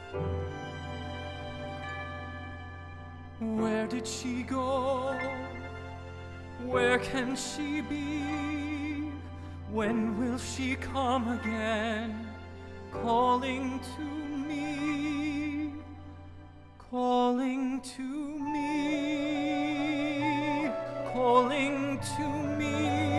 Where did she go? Where can she be? When will she come again? Calling to me, calling to me, calling to me.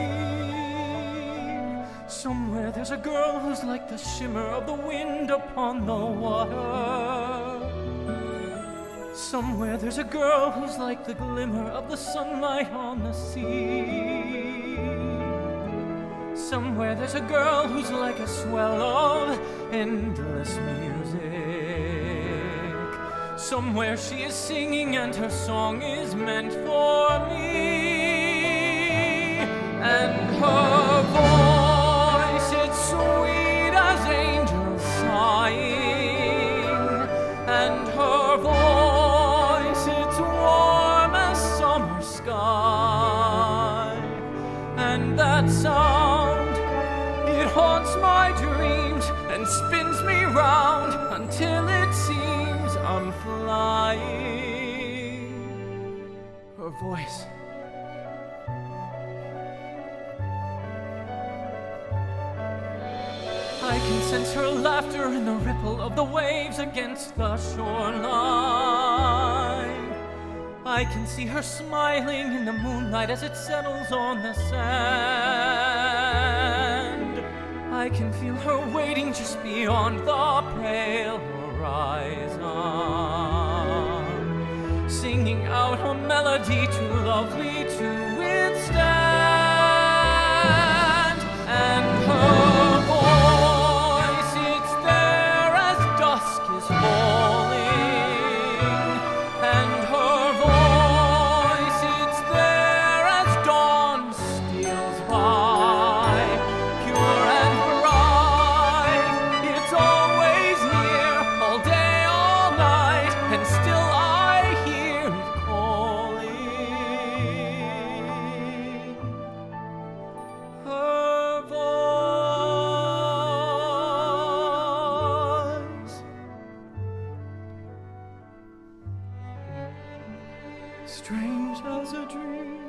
Somewhere there's a girl who's like the shimmer of the wind upon the water. Somewhere there's a girl who's like the glimmer of the sunlight on the sea. Somewhere there's a girl who's like a swell of endless music. Somewhere she is singing and her song is meant for me. And her voice, it's sweet as angels sighing. And her voice, it's warm as summer sky. And that sound, it haunts my dreams and spins me round until it seems I'm flying. Her voice, I can sense her laughter in the ripple of the waves against the shoreline. I can see her smiling in the moonlight as it settles on the sand. I can feel her waiting just beyond the pale horizon, singing out a melody too lovely to withstand. And her voice, it's there as dusk is falling. And her voice, it's there as dawn steals by, pure and bright. It's always near, all day, all night, and still I hear it calling. Her voice, strange as a dream,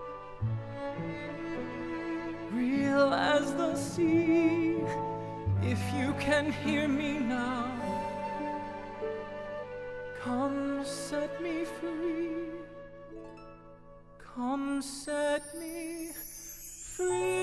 real as the sea. If you can hear me now, come set me free. Come set me free.